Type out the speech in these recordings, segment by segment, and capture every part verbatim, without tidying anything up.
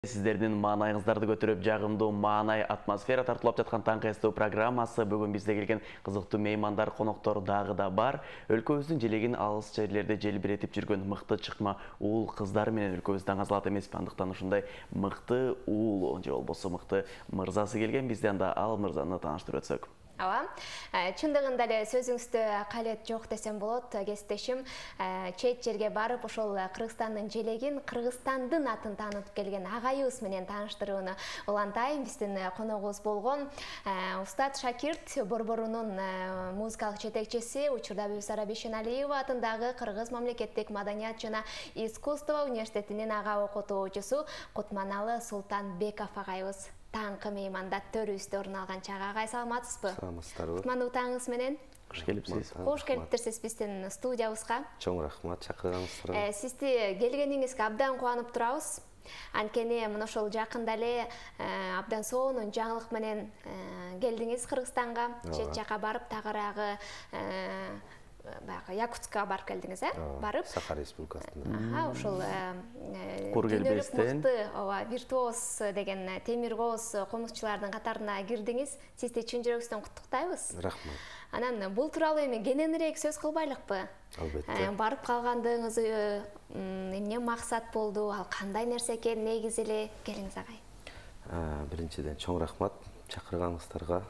Сіздердің маанайыңыздарды көтөрүп жагымдуу маанай атмосфера тартылып жаткан таңкы эстөө программасы бүгүн бизде келген кызыктуу меймандар, коноктор дагы да бар. Өлкөбүздүн желегин алыс жерлерде желбиретип жүргөн мыкты чыкма уул кыздары менен өлкөбүз таң калат эмеспи? Андыктан ушундай мыкты уул же болбосо мыкты мырзасы келген. Бизде анда ал мырзаны тааныштырып өтсөк. Ава, чындыгында эле сөзүңүздө калет жок десем болот, кесиптешим. Чет жерге барып, ошол Кыргызстандын желегин, Кыргызстандын атын таанытып келген агайыбыз менен тааныштырууну улантайын. Биздин коногубуз болгон Устат Шакирт борборунун музыкалык жетекчиси, учурда Бибисара Бишеналиева атындагы Кыргыз мамлекеттик маданият жана искусство университетинин ага окутуучусу Кутманалы Султанбеков агайыбыз. Таңкы мейманда төрүбүздө орун алган чагы агай, саламатсызбы? Саламатсыздарбы? Кутмандуу таңыңыз менен. Кош келипсиз. Кош келиптирсиз биздин студиябызга. Чоң рахмат чакырганыңыздарга. Сизди келгениңизге абдан кубанып турабыз. Анткени мына ошол жакында эле абдан сонун жаңылык менен келдиңиз Кыргызстанга, чет жака барып, тагыраагы Якутскага барып келдиңиз, э? Барып Саха Республикасында. Аха, ошол Кургелбестен мыкты, ооба, виртуоз деген темир кооз комузчулардын катарына кирдиңиз. Сизди чын жүрөгүбүздөн куттуктайбыз. Рахмат. Анан бул тууралуу эми кененирээк сөз кылбайлыкпы? Албетте. Барып калгандыгыңыз эмне максат болду? Ал кандай нерсе экен, негизи эле келиңиз агай. Биринчиден чоң рахмат чакырганыңыздарга.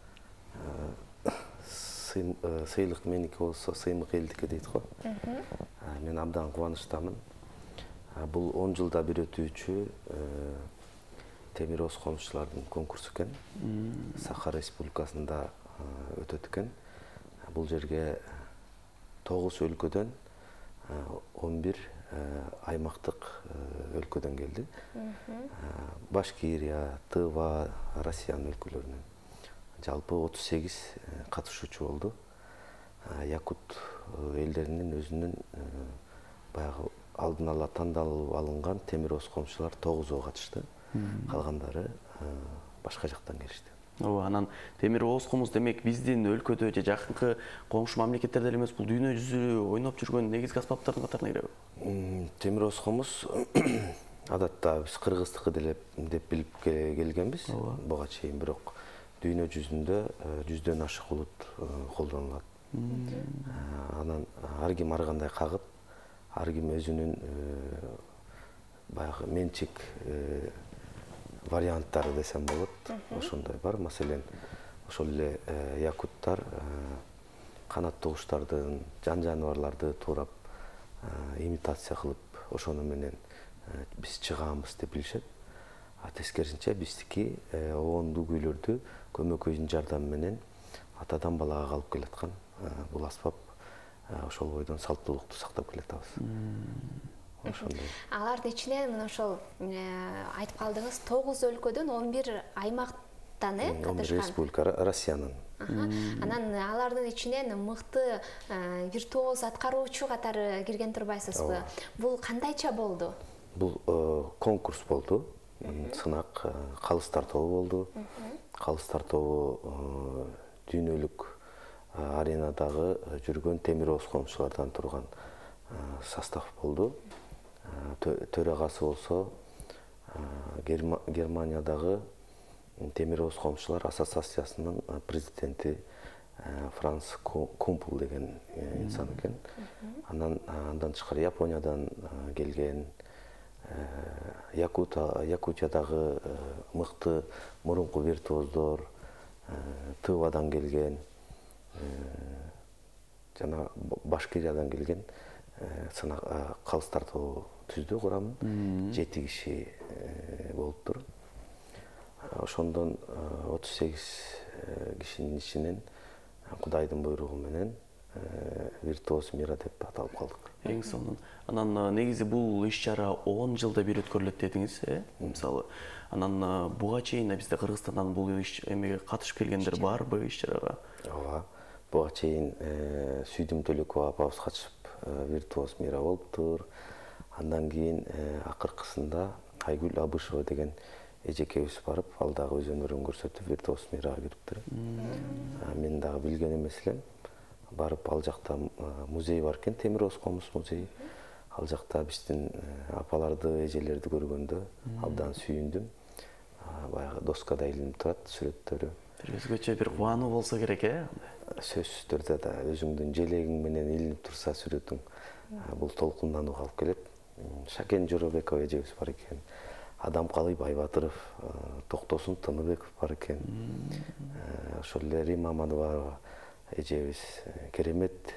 Сыйлык меники болсо, сыймык элдики дейт го. Мен абдан кубанычтамын. Бул он жылда бир өтүүчү темир кооз комузчулардын конкурсу экен. Саха Республикасында өтөт экен. Бул жерге тогуз өлкөдөн он бир аймактык өлкөдөн келди. Башкирия, Тыва, Россиянын өлкөлөрүнөн. Жалпы отуз сегиз катышуучу болду. Якут элдеринин өзүнүн баягы алдын ала тандалып алынган темир кооз комузчулар тогузу катышты. Калгандары башка жактан келишти. Ооба, анан темир кооз комуз демек биздин өлкөдө же жакынкы коңшу мамлекеттерде эле эмес, бул дүйнө жүзү ойноп жүргөн негизги аспаптардын катарына киреби? Темир кооз комуз адатта биз кыргыздыкы деле деп билип келгенбиз. Буга чейин бирок дүйнө жүзүндө жүздөн ашык улут колдонулат. Анан ар ким ар кандай кагып, ар ким өзүнүн баягы менчик варианттары десем болот. Ошондой бар. Маселен, ошол эле якуттар канаттуу куштардын, жан жаныбарларды туурап имитация кылып, ошону менен биз чыгаанбыз деп билишет. А тескерисинче биздики обондуу күүлөрдү көмөкөйдүн жардамы менен атадан балага калып келаткан бул аспап. Ошол бойдон салттуулукту сактап келатабыз. Ошондой. Алардын ичинен мына ошол айтып калдыңыз, тогуз өлкөдөн он бир аймактан катышкан. он бир республика Россиянын. Анан алардын ичинен мыкты виртуоз аткаруучу катары кирген турбайсызбы? Бул кандайча болду? Бул конкурс болду. Сынак, калыстар тобу болду. Калыстар тобу дүйнөлүк аренадагы жүргөн темир кооз комузчулардан турган состав болду. Төрагасы болсо Германиядагы темир кооз комузчулар ассоциациясынын президенти Франц Кумпул деген инсан экен. Анан андан тышкары Япониядан келген, Якутиядагы мыкты мурунку виртуоздор, Тывадан келген, жана Башкириядан келген калыстар тобу түздү курамын. жети киши болуптур. Ошондон отуз сегиз кишинин ичинен Кудайдын буйругу менен виртуоз мира деп аталып калдык. Эң сонун. Анан негизи бул иш-чара он жылда бир өткөрүлөт дедиңиз, э? Мисалы, анан буга чейин бизде Кыргызстандан бул иш эмеге катышып келгендер барбы иш-чарага? Ооба. Буга чейин Сүйдүм Төлөкова апабыз катышып виртуоз мира болуптур. Андан кийин акыркысында Айгүл Абышева деген эжекебиз барып, ал дагы өз өнөрүн көрсөтүп виртуоз мирага кириптир. Мен дагы билген эмес элем. Барып ал жакта музей бар экен, темир кооз комуз музейи. Ал жакта биздин апаларды, эжелерди көргөндө абдан сүйүндүм. Баягы доскада илинип турат сүрөттөрү. Бир өзгөчө бир кубануу болсо керек, э? Сөзсүз түрдө да өзүңдүн желегиң менен илинип турса сүрөтүң, бул толкунданууга алып келет. Шакен Жоробеков эжебиз бар экен. Адамкалы Байбатыров, Токтосун Тыныбеков бар экен. Ошол эле Рим Аманова эжебиз керемет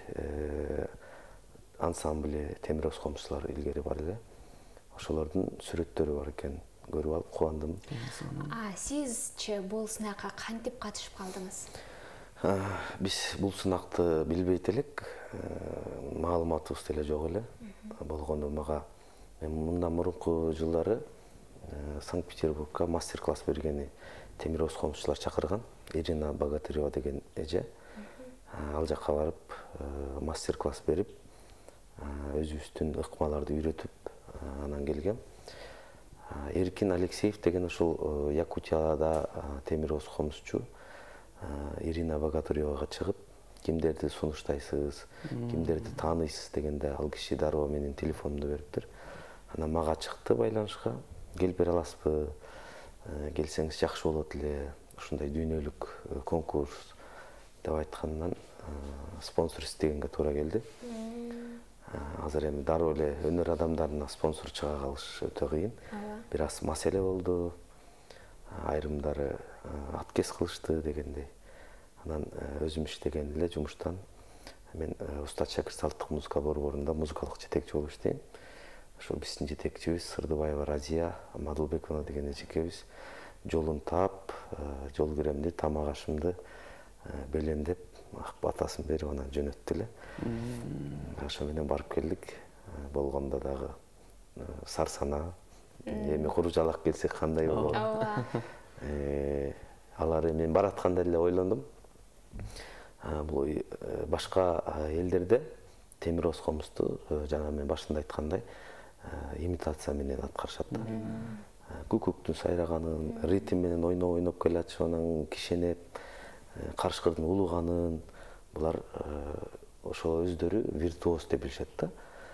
ансамбль Темир Оз комузчулар илгери бар эле. Ошолордун сүрөттөрү бар экен. Көрүп алып кубандым. А сизчи бул сынакка кантип катышып калдыңыз? Биз бул сынакты билбейт элек, маалыматыбыз деле жок эле. Болгону мага мындан мурунку жылдары Санкт-Петербургка мастер-класс бергени Темир Оз комузчулар чакырган. Ирина Богатырева деген эже. Ал жакка барып мастер-класс берип, өзүбүздүн ыкмаларды үйрөтүп анан келгем. Эркин Алексеев деген ошол Якутияда Темир Оз комузчу Ирина Богатыревага чыгып, кимдерди сунуштайсыз, кимдерди тааныйсыз дегенде ал киши дароо менин телефонумду бериптир. Анан мага чыкты байланышка, келип бере аласызбы? Келсеңиз жакшы болот эле. Ушундай дүйнөлүк конкурс деп айткандан спонсор издегенге туура келди. Азыр эми дароо эле өнөр адамдарына спонсор чыга калыш өтө кыйын. Бир аз маселе болду. Айрымдары аткез кылышты дегендей. Анан өзүм иштеген эле жумуштан мен Устат Шакир салттык музыка борборунда музыкалык жетекчи болуп иштейм. Ошол биздин жетекчибиз Сырдыбаева Разия Мадылбековна деген эжекебиз жолун таап, жол киремди, тамак ашымды белемдеп, батасын берип анан жөнөттү эле. Ошо менен барып келдик. Болгондо дагы сарсана, эми куру жалак келсек кандай болот. Алар мен баратканда эле ойлондум. Бул башка элдерде Темир Оз комузду жана мен башында айткандай имитация менен аткарышат да. Күкүктүн сайраганын, ритм менен ойноп ойноп келатышып, анан кишенеп, карышкырдын улуганын, булар ошо өздөрү виртуоз деп билишет да.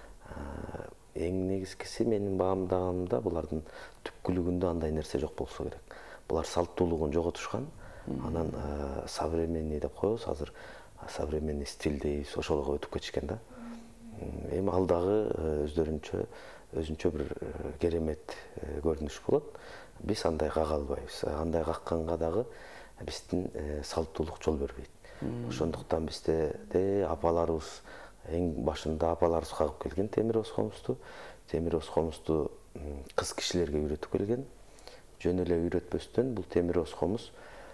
Эң негизгиси менин баамдаганымда булардын түпкүлүгүндө андай нерсе жок болсо керек. Булар салттуулугун жоготушкан, анан современный деп коебуз, азыр современный стиль дейбиз, ошолго өтүп кетишкен да. Эми ал дагы өздөрүнчө өзүнчө бир керемет көрүнүш болот. Биз андай кага албайбыз. Андай какканга дагы биздин салттуулук жол бербейт. Ошондуктан бизде апаларыбыз эң башында апаларыбыз кагып келген Темир Оз комузду. Темир Оз комузду кыз кишилерге үйрөтүп келген. Жөн эле үйрөтпөстөн бул Темир Оз комуз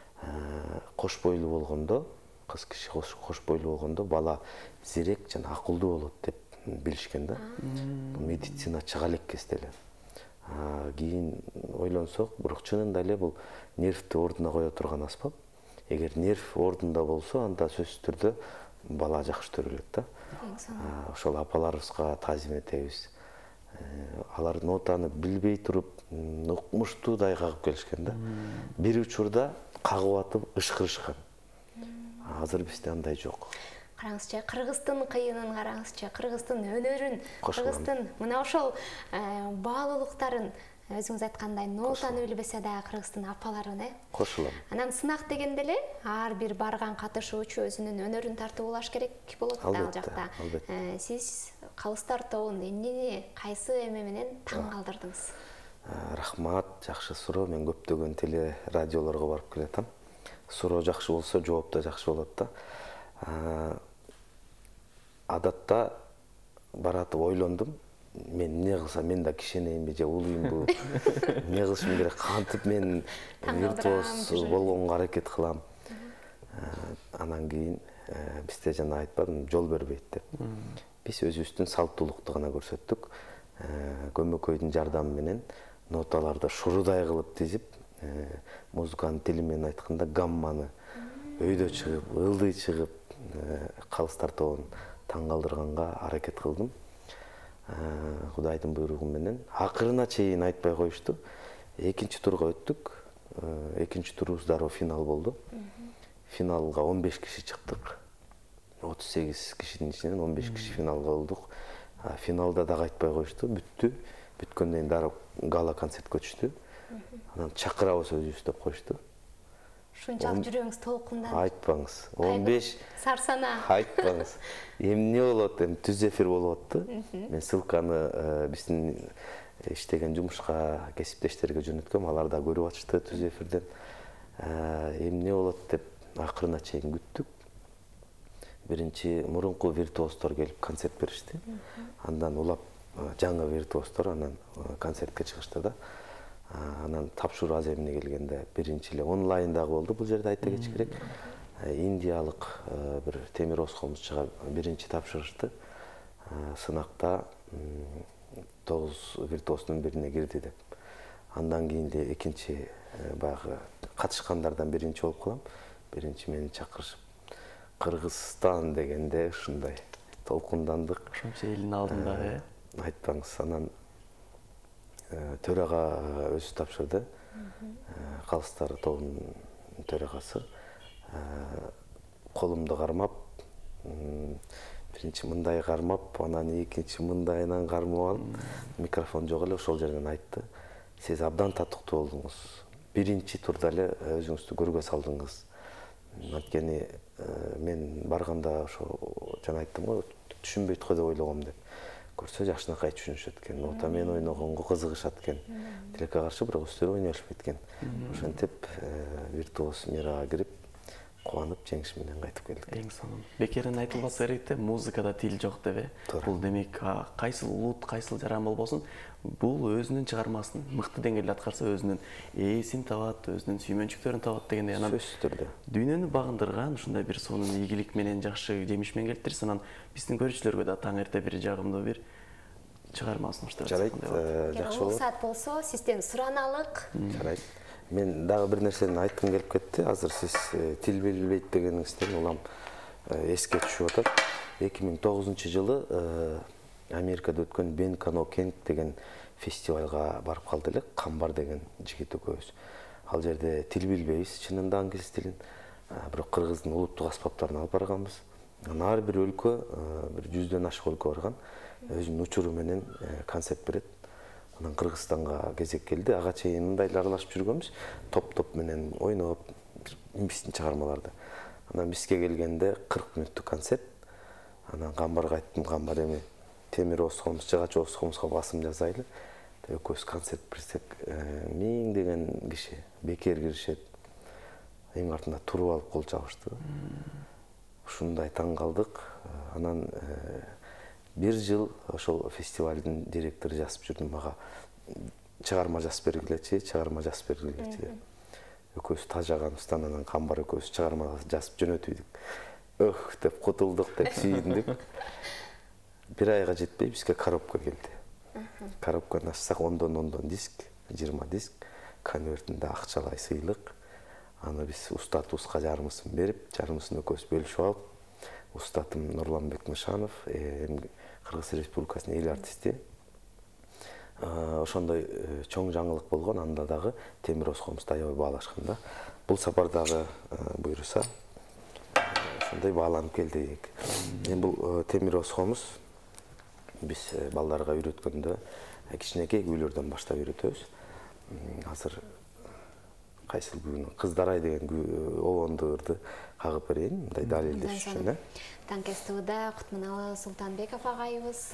кош бойлуу болгондо, кыз киши кош бойлуу болгондо бала зерек жана акылдуу болот деп билишкен да. Бул медицина чыга элек кезде эле. Кийин ойлонсок, бирок чынында эле бул нервти ордуна кое турган аспап. Эгер нерв ордунда болсо, анда сөзсүз түрдө бала жакшы төрөлөт да. Ошол апаларыбызга таазим этебиз. Алар нотаны билбей туруп, укмуштуудай кагып келишкен да. Бир учурда кагып атып ышкырышкан. Азыр бизде андай жок. Караңызчы, кыргыздын кыйынын караңызчы, кыргыздын өнөрүн, кыргыздын мына ошол баалуулуктарын өзүңүз айткандай нотаны билбесе да кыргыздын апаларын, э? Кошулам. Анан сынак дегенде эле ар бир барган катышуучу өзүнүн өнөрүн тартуулаш керек болот да ал жакта. Сиз Калыстар тобун эмнени, кайсы эме менен таң калтырдыңыз? Рахмат, жакшы суроо. Мен көптөгөн теле радиолорго барып келатам. Суроо жакшы болсо, жооп да жакшы болот да. Адатта баратып ойлондум. Мен эмне кылсам, мен да кишенейинби же улуймбу? Эмне кылышым керек? Кантип мен виртуоз болгонго аракет кылам? Анан кийин бизде жана айтпадым, жол бербейт деп. Биз өзүбүздүн салттуулукту гана көрсөттүк. Көмөкөйдүн жардамы менен ноталарды шурудай кылып тизип, музыканын тили менен айтканда гамманы өйдө чыгып, ылдый чыгып, Калыстар тобун таң калтырганга аракет кылдым. Кудайдын буйругу менен акырына чейин айтпай коюшту. Экинчи турга өттүк. Экинчи турубуз дароо финал болду. Финалга он беш киши чыктык. отуз сегиз кишинин ичинен он беш киши финалга болдук. Финалда дагы айтпай коюшту, бүттү. Бүткөндөн кийин дароо гала концертке өтүштү. Анан чакырабыз өзүбүз деп коюшту. Ушунчалык жүрөгүңүз толкундан. Айтпаңыз. он беш сарсана. Айтпаңыз. Эмне болот, эми түз эфир болуп атты. Мен ссылканы биздин иштеген жумушка, кесиптештерге жөнөткөм, алар да көрүп атышты түз эфирден. Эмне болот деп акырына чейин күттүк. Биринчи мурунку виртуоздор келип концерт беришти. Андан улап жаңы виртуоздор анан концертке чыгышты да. Анан тапшыруу аз эмне келгенде биринчи эле онлайн дагы болду. Бул жерде айта кетиш керек. Индиялык бир темир оскомузчуга биринчи тапшырышты. Сынакта тогуз виртуоздун бирине кирди деп. Андан кийин эле экинчи баягы катышкандардан биринчи болуп калам. Биринчи мени чакырышып Кыргызстан дегенде ушундай толкундандык. Ошончо элдин алдында, э? Айтпаңыз, анан төрага өзү тапшырды. Калыстар тобунун төрагасы. Колумду кармап, биринчи мындай кармап, анан экинчи мындайынан кармап алып, микрофон жок эле ошол жерден айтты. Сиз абдан татыктуу болдуңуз. Биринчи турда эле өзүңүздү көргө салдыңыз. Анткени мен барганда ошо жана айттым го, түшүнбөйт го деп ойлогом деп. Көрсө жакшынакай түшүнүшөт экен. Ота мен ойногонго кызыгышат экен. Тилекке каршы бирок өздөрү ойной алышпайт экен. Ошентип виртуоз мирага кирип, кубанып жеңиш менен кайтып келдик. Эң сонун. Бекерин айтылбаса керек да, музыкада тил жок деп э. Бул демек кайсыл улут, кайсыл жаран болбосун, бул өзүнүн чыгармасын мыкты деңгээлде аткарса өзүнүн ээсин табат, өзүнүн сүймөнчүктөрүн табат дегендей. Анан сөзсүз түрдө дүйнөнү багындырган ушундай бир сонун ийгилик менен жакшы жемиш менен келиптирсиз. Анан биздин көрүүчүлөргө да таң эрте бир жагымдуу бир чыгармасын уштап жаткандай болот. Жакшы болот. Уруксат болсо, сизден сураналык. Жарайт. Мен дагы бир нерсени айткым келип кетти. Азыр сиз тил билбейт дегениңизден улам эске түшүп атат. эки миң тогузунчу жылы Америкада өткөн Бен Кано Кент деген фестивалга барып калды элек. Камбар деген жигит экөөбүз. Ал жерде тил билбейбиз, чынында англис тилин, бирок кыргыздын улуттук аспаптарын алып барганбыз. Анан ар бир өлкө, бир жүздөн ашык өлкө барган, өзүнүн учуру менен концерт берет. Анан Кыргызстанга кезек келди. Ага чейин мындай аралашып жүргөнбүз, топ-топ менен ойноп, биздин чыгармаларды. Анан бизге келгенде кырк мүнөттүк концерт. Анан Камбарга айттым, Камбар эми темир оскомуз, жыгач оскомузга басым жасайлы. Экөөбүз концерт берсек, миң деген киши бекер киришет. Эң артында туруп алып кол чабышты. Ушундай таң калдык. Анан бир жыл ошол фестивалдын директору жазып жүрдүм мага. Чыгарма жазып бергилечи, чыгарма жазып бергилечи. Экөөбүз тажаганыбыздан анан Камбар экөөбүз чыгарма жазып жөнөтүйдүк. Өх деп кутулдук деп сүйүндүк. Бир айга жетпей бизге коробка келди. Коробканы ачсак ондон ондон диск, жыйырма диск, конвертинде акчалай сыйлык. Аны биз устатыбызга жарымысын берип, жарымысын экөөбүз бөлүшүп алып, устатым Нурланбек Нышанов, Кыргыз Республикасынын эл артисти. Ошондой чоң жаңылык болгон, анда дагы темир оскомузду аябай баалашкан да. Бул сапар дагы буйруса ошондой бааланып келдик. Эми бул темир оскомуз биз балдарга үйрөткөндө кичинекей күүлөрдөн баштап үйрөтөбүз. Азыр кайсыл күүнү Кыздарай деген обонду ырды кагып берейин, мындай далилдеш үчүн. Танк студияда Кутманалы Султанбеков агайыбыз.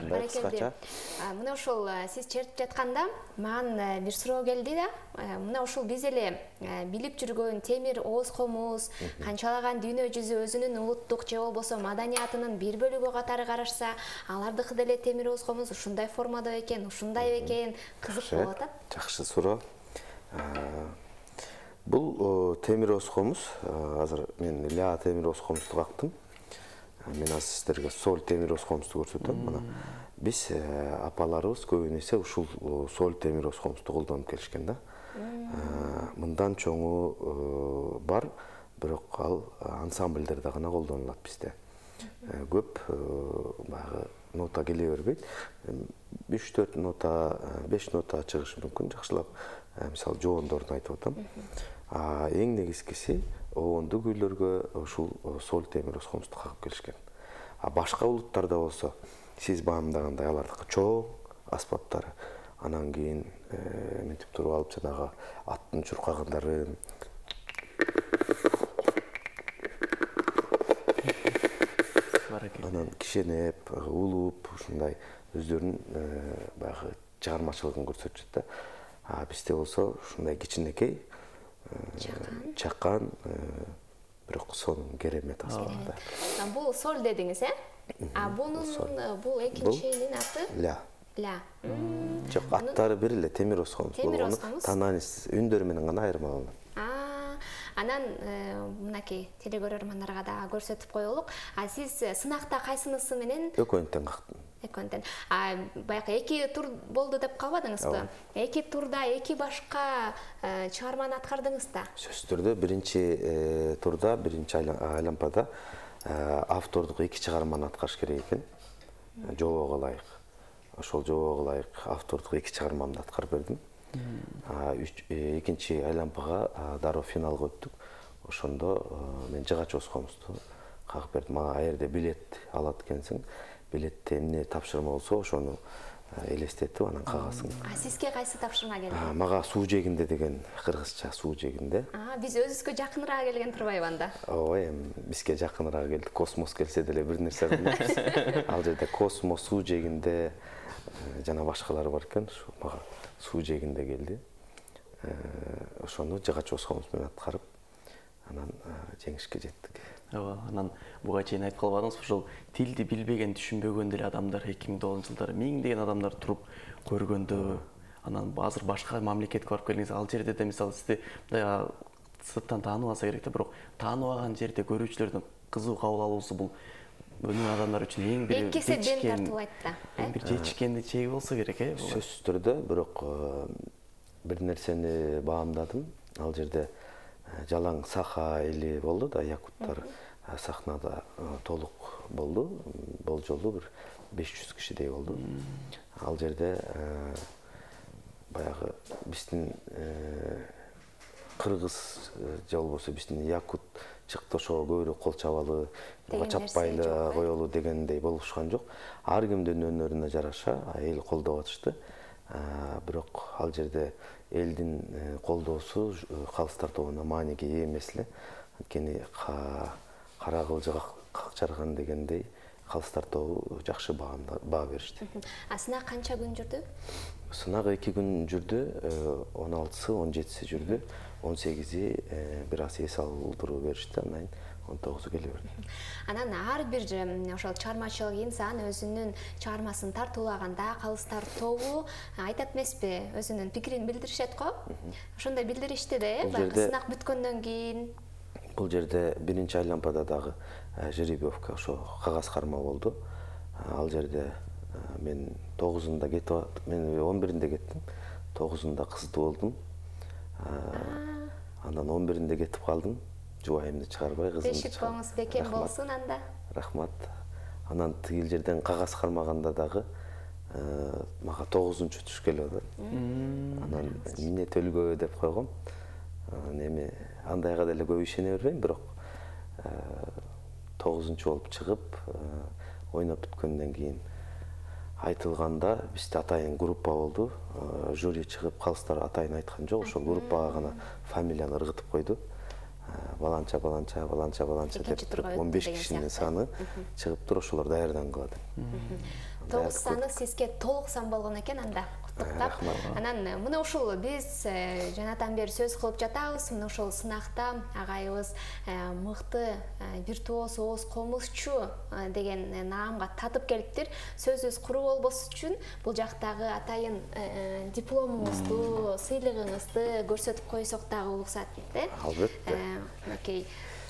ушундай кыскача. Мына ошол сиз чертип жатканда маған бир суроо келди да. Мына ошол биз эле билип жүргөн темир ооз комуз, канчалаган дүйнө жүзү өзүнүн улуттук же болбосо маданиятынын бир бөлүгү катары карашса, алардыкы деле темир ооз комуз ушундай формада экен, ушундай экен, кызык болуп атат. Жакшы суроо. Бул темир ооз комуз, азыр мен ля темир ооз комузду кактым. Мен азыр сиздерге соль темир ооз комузду көрсөтөм. Мына биз апаларыбыз көбүн эсе ушул соль темир ооз комузду колдонуп келишкен да. Мындан чоңу бар, бирок ал ансамбльдерде гана колдонулат бизде. Көп баягы нота келе бербейт. үч төрт нота, беш нота чыгышы мүмкүн. Жакшылап, мисалы, жоондорун айтып атам. А эң негизгиси оонду күүлөргө ушул соль темир ооз комузду кагып келишкен. А башка улуттарда болсо, сиз баамдагандай алардыкы чоң аспаптары, анан кийин мынтип туруп алып жанагы аттын чуркагандарын анан кишенеп, улуп, ушундай өздөрүнүн баягы чыгармачылыгын көрсөтүшөт да. А бизде болсо ушундай кичинекей чакан, бирок сонун керемет аспаптар. Бул соль дедиңиз, э? А бунун бул экинчинин аты? Ля. Ля. Жок, аттары бир эле темир ооз комуз болгону тананис үндөрү менен гана айырмаланат. Анан мынакей телекөрөрмандарга да көрсөтүп коелук. А сиз сынакта кайсынысы менен? Экөөнтөн кактым. Экөөнтөн. А баягы эки тур болду деп калбадыңызбы? Эки турда эки башка чыгарманы аткардыңыз да? Сөзсүз түрдө биринчи турда, биринчи айлампада автордук эки чыгарманы аткарыш керек экен. Жообого ылайык. Ошол жообого ылайык автордук эки чыгармамды аткарып бердим. Экинчи айлампага дароо финалга өттүк. Ошондо мен жыгач ооз комузду кагып бердим. Мага аерде билет алат экенсиң, билетте эмне тапшырма болсо ошону элестетип анан кагасың. А сизге кайсы тапшырма келди? Мага суу жегинде деген кыргызча суу жегинде. А биз өзүбүзгө жакыныраак келген турбайбы анда? Ооба, эми бизге жакыныраак келди. Космос келсе деле бир нерсе билебиз. Ал жерде космос суу жегинде жана башкалары бар экен. Мага суу жегинде келди. Ошону жыгач ооз комуз менен аткарып, анан жеңишке жеттик. Ооба, анан буга чейин айтып калбадыңыз, ошол тилди билбеген, түшүнбөгөн деле адамдар эки миң тогузунчу жылдары миңдеген адамдар туруп көргөндө, анан азыр башка мамлекетке барып келдиңиз, ал жерде де мисалы сизди сырттан тааныбаса керек да, бирок тааныбаган жерде көрүүчүлөрдүн кызуу кабыл алуусу бул өнөр адамдар үчүн эң бир эки эсе дем тартуулайт да. Эң бир жечкенди чеги болсо керек, э? Сөзсүз түрдө, бирок бир нерсени баамдадым. Ал жерде жалаң саха эли болду да, якуттар сахнада толук болду. Болжолу бир беш жүз кишидей болду. Ал жерде баягы биздин кыргыз же болбосо биздин якут чыкты ошого көбүрөөк кол чабалы, чаппай эле коелу дегендей болушкан жок. Ар кимдин өнөрүнө жараша эл колдоп атышты. Бирок ал жерде элдин колдоосу калыстар тобуна мааниге ээ эмес эле. Анткени кара кылжыга как жарган дегендей калыстар тобу жакшы баа беришти. А сынак канча күн жүрдү? Сынак эки күн жүрдү, он алтысы, он жетиси жүрдү, он сегизи бир аз эс алдыруу беришти, анан он тогузу келе берди. Анан ар бир ошол чыгармачылык инсан өзүнүн чыгармасын тартуулаганда калыстар тобу айтат эмеспи, өзүнүн пикирин билдиришет го. Ошондой билдиришти да, э? Баягы сынак бүткөндөн кийин. Бул жерде биринчи айлампада дагы жеребьевка, ошо кагаз карма болду. Ал жерде мен тогузунда кетип, мен он биринде кеттим, тогузунда кыздуу болдум. Анан он биринде кетип калдым. Жубайымды чыгарбай, кызымды чыгарбай. Бешик коңуз бекем болсун анда. Рахмат. Анан тигил жерден кагаз кармаганда дагы мага тогузунчу түшкеле атат. Анан эмне төлгө деп койгом. Анан эми андайга деле көп ишене бербейм, бирок тогузунчу болуп чыгып, ойноп бүткөндөн кийин айтылганда бизде атайын группа болду. Жюри чыгып, калыстар атайын айткан жок, ошол группага гана фамилияны ыргытып койду. Баланча, баланча, баланча, баланча деп он беш кишинин саны чыгып туруп, ошолор даярдангыла деп. тогуз саны сизге толук сан болгон экен, анда куттуктап. Анан мына ушул биз жанатан бери сөз кылып жатабыз, мына ушул сынакта агайыбыз мыкты виртуоз ооз комузчу деген наамга татып келиптир. Сөзүбүз куру болбос үчүн бул жактагы атайын дипломуңузду, сыйлыгыңызды көрсөтүп койсок дагы уруксат дейт, э? Албетте. Окей.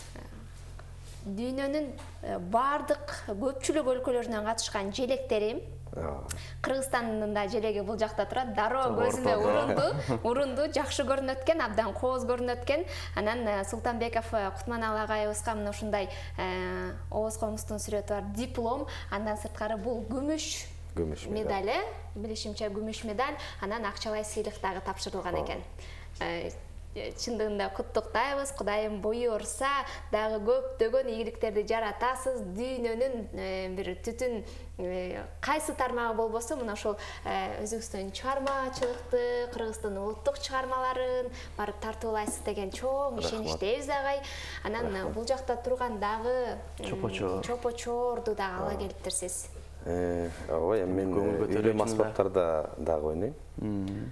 Дүйнөнүн бардык көпчүлүк өлкөлөрүнөн катышкан желектери, Кыргызстандын да желеги бул жакта турат, дароо көзүнө урунду, урунду, жакшы көрүнөт экен, абдан кооз көрүнөт экен. Анан Султанбеков Кутманалы агайыбызга мына ушундай ооз комуздун сүрөтү бар, диплом, андан сырткары бул күмүш күмүш медаль, билишимче күмүш медаль, анан акчалай сыйлык дагы тапшырылган экен. Чындыгында куттуктайбыз, Кудайым бою урса, дагы көптөгөн ийгиликтерди жаратасыз, дүйнөнүн бир түтүн кайсы тармагы болбосо, мына ошол өзүңүздүн чыгармачылыкты, Кыргыздын улуттук чыгармаларын барып тартуулайсыз деген чоң ишеничтебиз агай. Анан бул жакта турган дагы чопочорду дагы ала келиптирсиз. Ой, мен үйлөм аспаптарда дагы ойнойм.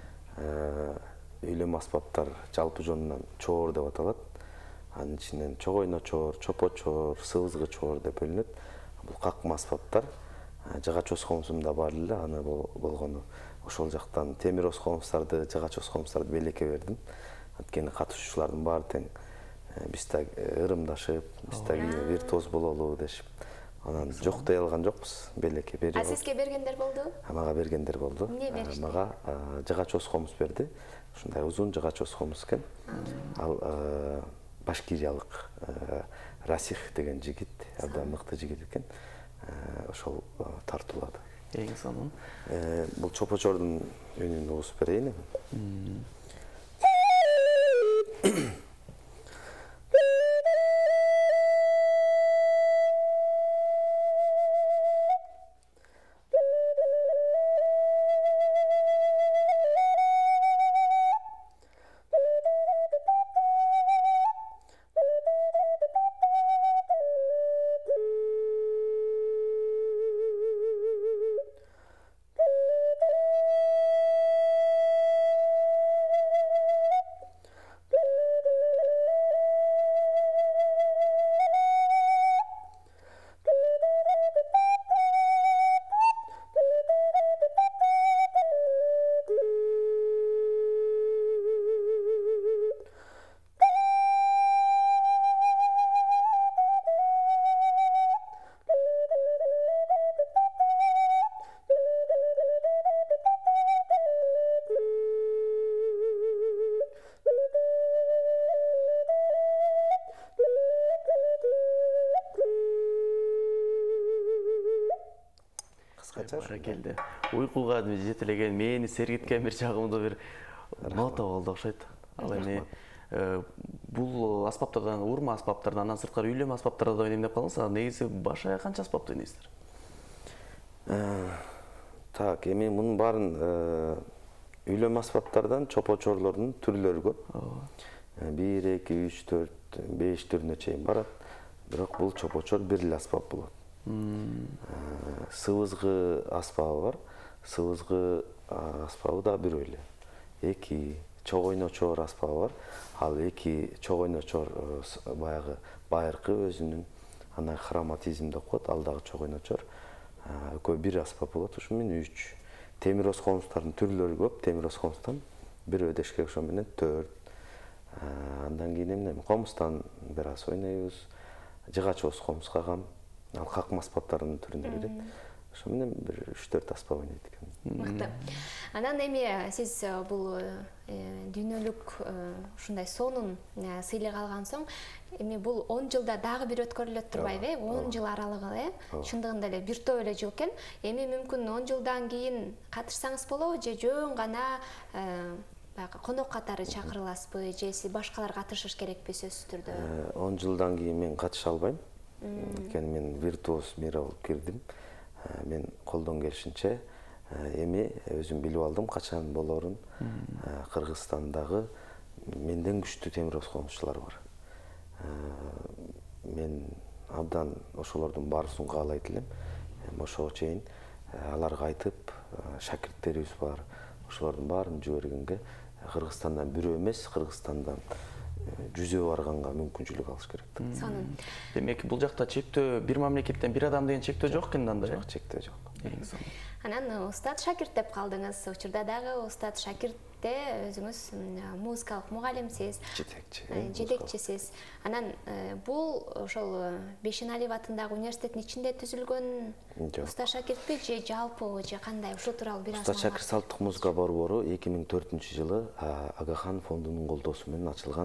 Үйлөм аспаптар жалпы жонунан чоор деп аталат. Анын ичинен чогойно чоор, чопочоор, сыбызгы чоор деп бөлүнөт. Бул какма аспаптар. Жыгач комузумда бар эле, аны болгону ошол жактан темир оз комуздарды, жыгач оз комуздарды белекке бердим. Анткени катышуучулардын баары тең биз да ырымдашып, биз да виртуоз бололу дешип. Анан жок дей алган жокпуз, белекке берип. А сизге бергендер болду? Мага бергендер болду. Эмне беришти? Мага жыгач оз комуз берди. Ушундай узун жыгач оз комуз экен. Ал башкириялык Расих деген жигит, абдан мыкты жигит экен. Ошол тартуулады. Эң сонун. Бул чопочордун үнүн угуп берейин. Келди. Уйкуга жетелеген, мени сергиткен бир жагымдуу бир нота болду окшойт. Ал эми бул аспаптардан, урма аспаптардан, андан сырткары үйлөм аспаптарда да ойнойм деп калдыңыз. Негизи баш аяк канча аспапты ойнойсуздар? Так, эми мунун баарын үйлөм аспаптардан чопочорлордун түрлөрү көп. бир, эки, үч, төрт, беш түрүнө чейин барат. Бирок бул чопочор бир эле аспап болот. Сыбызгы аспабы бар. Сыбызгы аспабы да бир эле. Эки чогойно чоор аспабы бар. Ал эки чогойно чоор баягы байыркы өзүнүн анан хроматизм деп коет, ал дагы чогойно чоор. Экөө бир аспап болот, ошо менен үч. Темир оз комуздардын түрлөрү көп. Темир оз комуздан бир өдөш керек, ошо менен төрт. Андан кийин эмне? Комуздан бир аз ойнойбуз. Жыгач оз комуз калган. Ал какма аспаптардын түрүнө кирет. Ошо менен бир үч төрт аспап ойнойт экен. Мыкты. Анан эми сиз бул дүйнөлүк ушундай сонун сыйлык алган соң, эми бул он жылда дагы бир өткөрүлөт турбайбы? он жыл аралыгы, э? Чындыгында эле бир топ эле жыл экен. Эми мүмкүн он жылдан кийин катышсаңыз болобу же жөн гана баягы конок катары чакырыласызбы же сиз башкалар катышыш керекпи сөзсүз түрдө? он жылдан кийин мен катыша албайм. Анткени мен виртуоз мира болуп кирдим. Мен колдон келишинче эми өзүм билип алдым качан болорун. Кыргызстандагы менден күчтүү темир оз комузчулар бар. Мен абдан ошолордун баарысын каалайт элем. Ошого чейин аларга айтып, шакирттерибиз бар. Ошолордун баарын жибергенге Кыргызстандан бирөө эмес, Кыргызстандан жүзөө барганга мүмкүнчүлүк алыш керек. Сонун. Демек, бул жакта чектөө бир мамлекеттен бир адам деген чектөө жок экен анда. Жок, чектөө жок. Анан устат шакирт деп калдыңыз. Учурда дагы устат шакиртте өзүңүз музыкалык мугалимсиз, жетекчи, жетекчисиз. Анан бул ошол Бейшеналиев атындагы университеттин ичинде түзүлгөн уста шакиртпи же жалпы же кандай? Ушул тууралуу бир аз Уста шакирт салттык музыка борбору эки миң төртүнчү жылы Агахан фондунун колдоосу менен ачылган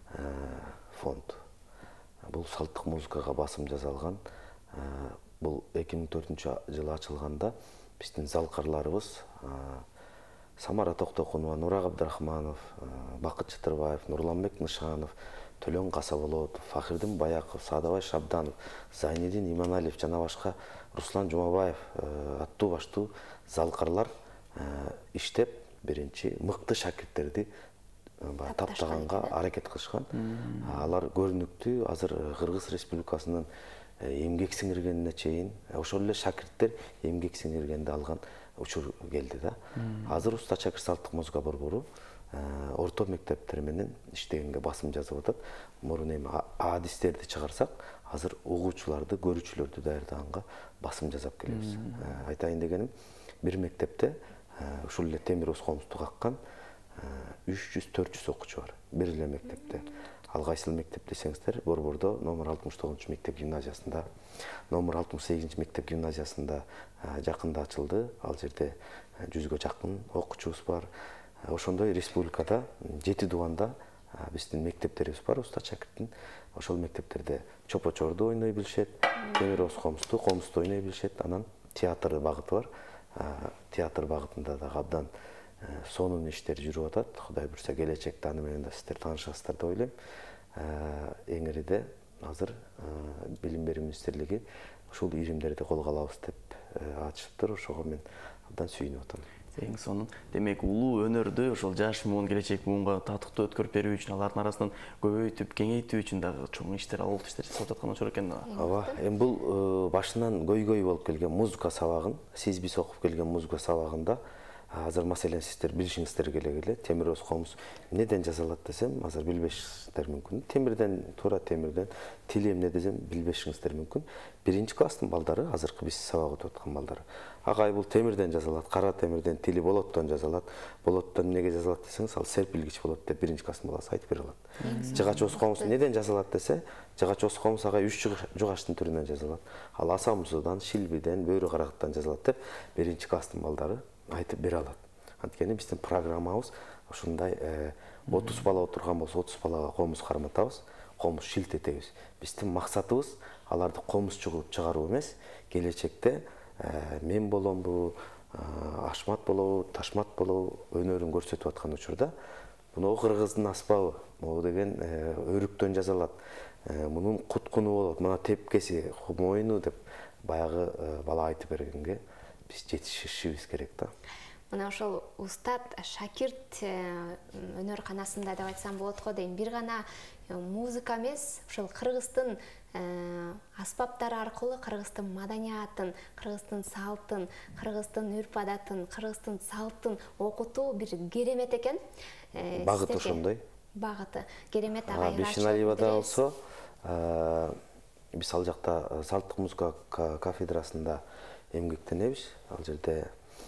фонд. Бул салттык музыкага басым жасалган. Бул эки миң төртүнчү жылы ачылганда биздин залкарларыбыз Самара Токтокунова, Нурак Абдрахманов, Бакыт Чытырбаев, Нурланбек Нышанов, Төлөн Касаболотов, Фахирдин Баяков, Саадабай Шабданов, Зайнидин Иманалиев жана башка Руслан Жумабаев аттуу баштуу залкарлар иштеп биринчи мыкты шакирттерди таптаганга аракет кылышкан. Алар көрүнүктүү азыр Кыргыз Республикасынын эмгек сиңиргенине чейин ошол эле шакирттер эмгек сиңиргенди алган учур келди да. Азыр уста шакирт салттык музыка борбору орто мектептер менен иштегенге басым жасап атат. Мурун эми адистерди чыгарсак, азыр угуучуларды, көрүүчүлөрдү даярдаганга басым жасап келебиз. Айтайын дегеним, бир мектепте ушул эле темир оскомузду каккан үч жүз төрт жүз окуучу бар. Бир эле мектепте. Ал кайсыл мектеп десеңиздер, борбордо номер алтымыш тогузунчу мектеп гимназиясында, номер алтымыш сегизинчи мектеп гимназиясында жакында ачылды. Ал жерде жүзгө жакын окуучубуз бар. Ошондой республикада жети дубанда биздин мектептерибиз бар, уста шакирттин. Ошол мектептерде чопочорду ойной билишет, темир оскомузду, комузду ойной билишет. Анан театр багыты бар. Театр багытында да абдан сонун иштер жүрүп атат. Кудай буйрса келечекте аны менен да сиздер таанышасыздар деп ойлойм. Эң ириде азыр Билим берүү министрлиги ушул иримдерди колго алабыз деп ачыптыр. Ошого мен абдан сүйүнүп атам. Эң сонун. Демек, улуу өнөрдү ошол жаш муун, келечек муунга татыктуу өткөрүп берүү үчүн, алардын арасынан көбөйтүп, кеңейтүү үчүн дагы чоң иштер, алуу иштер жасалып жаткан учур экен. Ооба, эми бул башынан көйгөй болуп келген музыка сабагын, сиз биз окуп келген музыка сабагында азыр маселен сиздер билишиңиздер керек эле. Темир оскомуз эмнеден жасалат десем, азыр билбешиңиздер мүмкүн. Темирден, туура темирден. Тили эмне десем, билбешиңиздер мүмкүн. Биринчи класстын балдары, азыркы биз сабак өтүп аткан балдары. Агай бул темирден жасалат, кара темирден, тили болоттон жасалат. Болоттон эмнеге жасалат десеңиз, ал серпилгич болот деп биринчи класстын баласы айтып бере алат. Жыгач оскомуз эмнеден жасалат десе, жыгач оскомуз агай үч жыгачтын түрүнөн жасалат. Ал аса музудан, шилбиден, бөйрө карагаттан жасалат деп биринчи класстын балдары айтып бере алат. Анткени биздин программабыз ушундай отуз бала отурган болсо отуз балага комуз карматабыз, комуз шилтетебиз. Биздин максатыбыз аларды комуз чыгып чыгаруу эмес, келечекте мен боломбу, Ашмат болобу, Ташмат болобу өнөрүн көрсөтүп аткан учурда муну кыргыздын аспабы, могу деген өрүктөн жасалат. Мунун куткуну болот, мына тепкеси, мойну деп баягы бала айтып бергенге биз жетишишибиз керек да. Мына ошол устат шакирт өнөр-канасында деп айтсам болот го дейм. Бир гана музыка эмес, ошол кыргыздын аспаптары аркылуу кыргыздын маданиятын, кыргыздын салтын, кыргыздын үрп-адатын, кыргыздын салтын окутуу бир керемет экен. Багыт ошондой. Багыты керемет агайга. Бейшеналиевада болсо, биз ал жакта салттык музыка кафедрасында эмгектенебиз. Ал жерде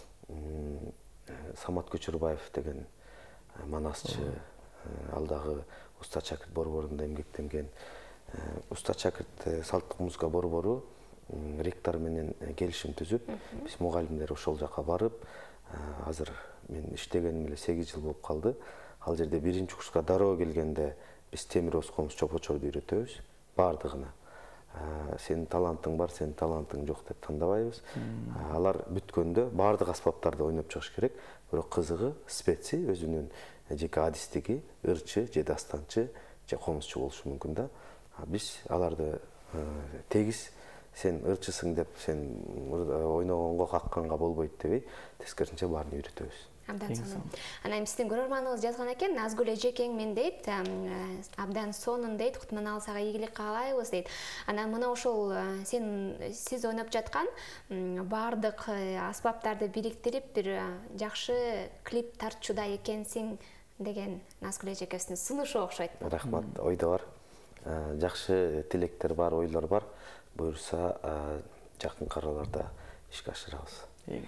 Самат Көчөрбаев деген манасчы, ал дагы уста шакирт борборунда эмгектенген. Уста шакирт салттык музыка борбору ректор менен келишим түзүп, биз мугалимдер ошол жака барып, азыр мен иштегеним эле сегиз жыл болуп калды. Ал жерде биринчи курска дароо келгенде биз темир оскомуз, чопочорду үйрөтөбүз, бардыгына. Сенин талантың бар, сенин талантың жок деп тандабайбыз. Алар бүткөндө бардык аспаптарды ойноп чыгыш керек. Бирок кызыгы специ өзүнүн жеке адистиги, ырчы же дастанчы же комузчу болушу мүмкүн да. Биз аларды тегиз сен ырчысың деп сен ойногонго какканга болбойт дебей, тескерисинче баарын үйрөтөбүз. Абдан сонун. Анан биздин көрөрманыбыз жазган экен, Назгүл эжекең мен дейт, абдан сонун дейт, Кутманалы сага ийгилик каалайбыз дейт. Анан мына ошол сен сиз ойноп жаткан баардык аспаптарды бириктирип бир жакшы клип тартчуда экенсиң деген Назгүл эжекебиздин сунушу окшойт. Рахмат, ойдо бар. Жакшы тилектер бар, ойлор бар. Буюрса жакын караларда ишке ашырабыз.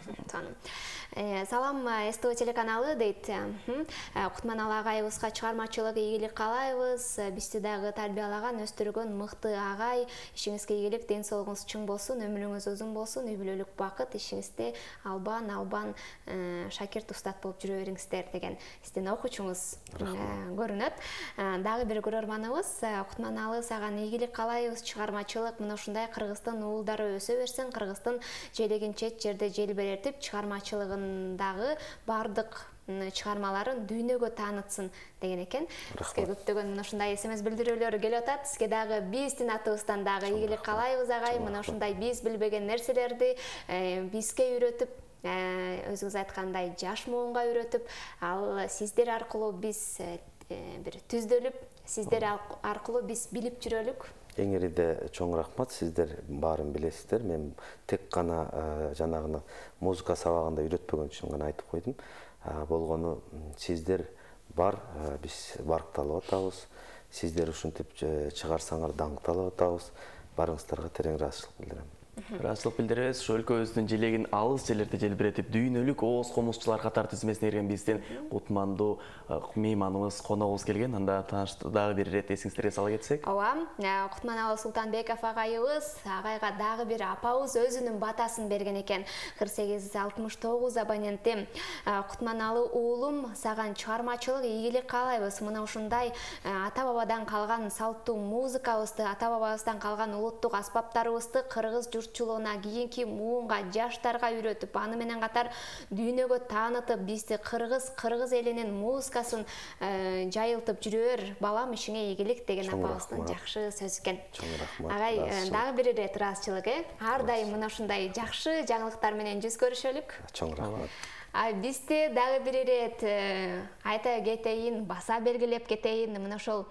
Салам, СТО телеканалы дейт. Кутманалы агайыбызга чыгармачылык ийгилик каалайбыз. Бизди дагы тарбиялаган, өстүргөн мыкты агай. Ишиңизге ийгилик, ден соолугуңуз чың болсун, өмүрүңүз узун болсун, үй бүлөлүк бакыт, ишиңизде албан албан шакирт устат болуп жүрө бериңиздер деген сиздин окуучуңуз көрүнөт. Дагы бир көрөрманыбыз, Кутманалы сага ийгилик каалайбыз, чыгармачылык мына ушундай Кыргыздын уулдары өсө берсин, Кыргыздын желегин чет жерде желбиретип, чыгармачылыгындагы бардык чыгармаларын дүйнөгө таанытсын деген экен. Сизге көптөгөн мына ушундай эс эм эс билдирүүлөр келип атат. Сизге дагы биздин атыбыздан дагы ийгилик каалайбыз агай. Мына ушундай биз билбеген нерселерди бизге үйрөтүп, өзүңүз айткандай жаш муунга үйрөтүп, ал сиздер аркылуу биз бир түздөлүп, сиздер аркылуу биз билип жүрөлүк. Эңириде чоң рахмат, сиздер баарын билесиздер. Мен тек гана жанагыны музыка сабагында үйрөтпөгөн үчүн гана айтып койдум. Болгону сиздер бар, биз баркталып атабыз. Сиздер ушинтип чыгарсаңар даңкталып атабыз. Барыңыздарга терең ыраазычылык билдирем. Ыраазычылык билдиребиз. Ошо өлкөбүздүн желегин алыс жерлерде желбиретип, дүйнөлүк ооз комузчулар катары тизмесине кирген биздин кутмандуу мейманыбыз, коногубуз келген. Анда тааныштырып дагы бир ирет эсиңиздерге сала кетсек. Ооба, Кутманалы Султанбеков агайыбыз агайга дагы бир апабыз өзүнүн батасын берген экен. кырк сегиз алтымыш тогуз абоненти. Кутманалы уулум, саган чыгармачылык ийгилик каалайбыз. Мына ушундай ата бабадан калган салттуу музыкабызды, ата бабабыздан калган улуттук аспаптарыбызды кыргыз журтчулугуна, кийинки муунга, жаштарга үйрөтүп, аны менен катар дүйнөгө таанытып, бизди кыргыз кыргыз элинин музыкасын жайылтып жүрөр балам, ишиңе ийгилик деген апабыздын жакшы сөзү экен. Чоң рахмат. Агай, дагы бир ирет ыраазычылык, э? Ар дайым мына ушундай жакшы жаңылыктар менен жүз көрүшөлүк. Чоң рахмат. А бизде дагы бир ирет айта кетейин, баса белгилеп кетейин, мына ошол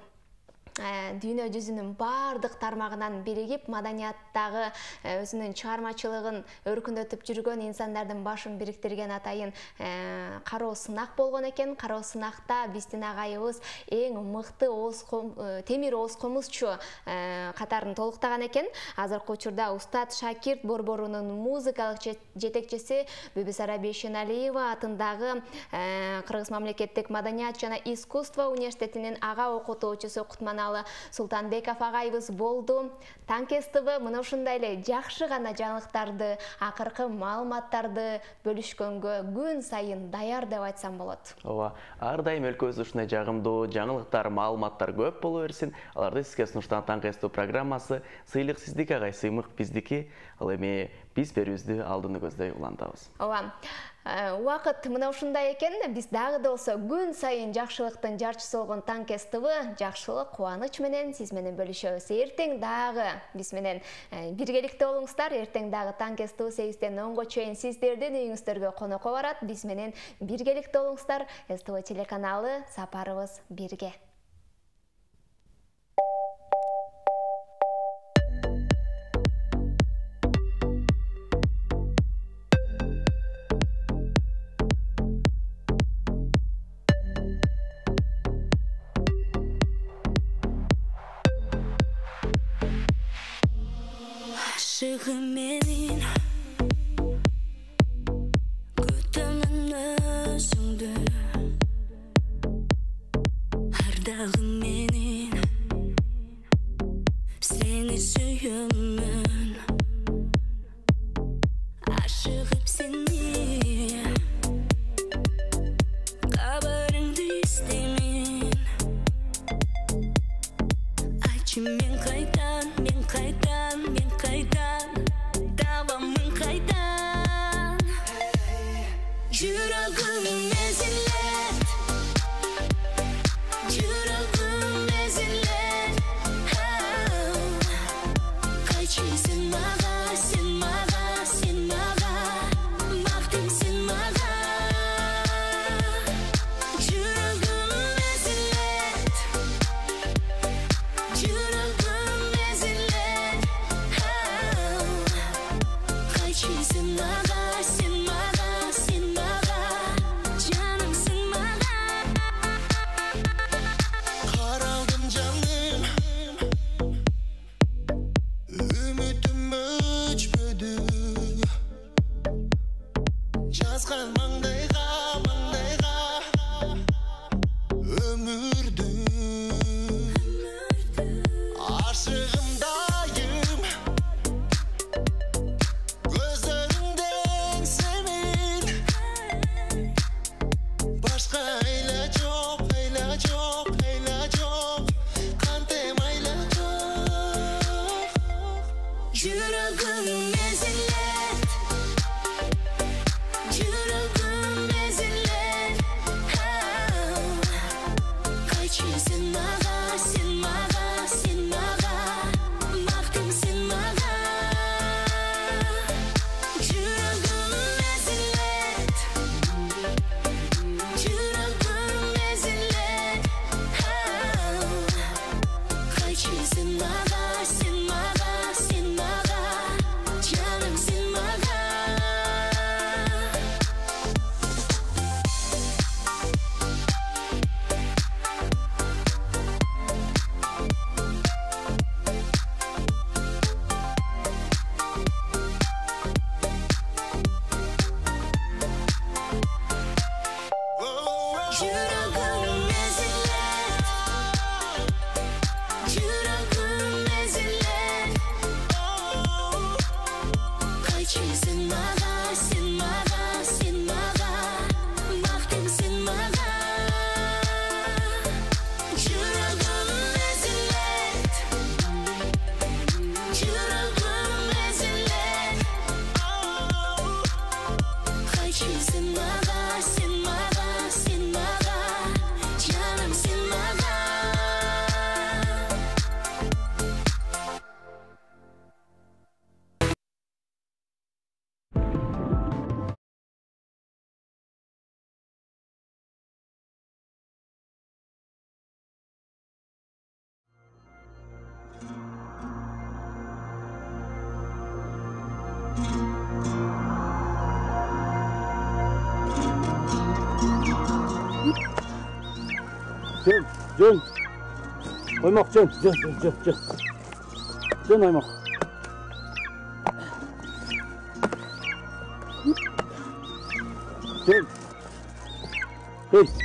дүйнө жүзүнүн бардык тармагынан биригип, маданияттагы өзүнүн чыгармачылыгын өркүндөтүп жүргөн инсандардын башын бириктирген атайын кароо сынак болгон экен. Кароо сынакта биздин агайыбыз эң мыкты темир ооз комузчу катарын толуктаган экен. Азыркы учурда устат шакирт борборунун музыкалык жетекчиси Бүбүсара Бейшеналиева атындагы Кыргыз мамлекеттик маданият жана искусство университетинин ага окутуучусу Кутманалы Султанбеков агайыбыз болду. Танкестиби мына ушундай эле жакшы гана жаңылыктарды, акыркы маалыматтарды бөлүшкөнгө күн сайын даяр деп айтсам болот. Ооба, ар дайым өлкөбүздө ушундай жагымдуу жаңылыктар, маалыматтар көп боло берсин. Аларды сизге сунуштаган Танкестүү программасы сыйлык сиздики агай, сыймык биздики. Ал эми биз берүүбүздү алдыны көздөй улантабыз. Ооба. Убакыт мына ушундай экен. Биз дагы да болсо күн сайын жакшылыктын жарчысы болгон Танкестиби жакшылык, кубаныч менен сиз менен бөлүшөбүз. Эртең дагы биз менен биргеликте болуңуздар. Эртең дагы Танкестиби сегизден онго чейин сиздердин үйүңүздөргө конокко барат. Биз менен биргеликте болуңуздар. СТО телеканалы, сапарыбыз бирге. Aşığım benim, kütümün özündü. Her dağım benim, seni süyümün. Aşığım seni, kabarındı istemin. Açım ben kaydan, ben kaydan, ben kaydan. Davamın жүрегім езілет, жүрегім езілет. Қайтшы сен маған, сен маған, сен маған, бақтың сен маған. Жүрегім езілет, жүрегім езілет. Қайтшы сен маған, сен маған, сен маған, жаным сен маған. Жөн, жөн. Оймақ жөн, жөн, жөн, жөн, жөн. Жөн оймақ. Жөн. Жөн.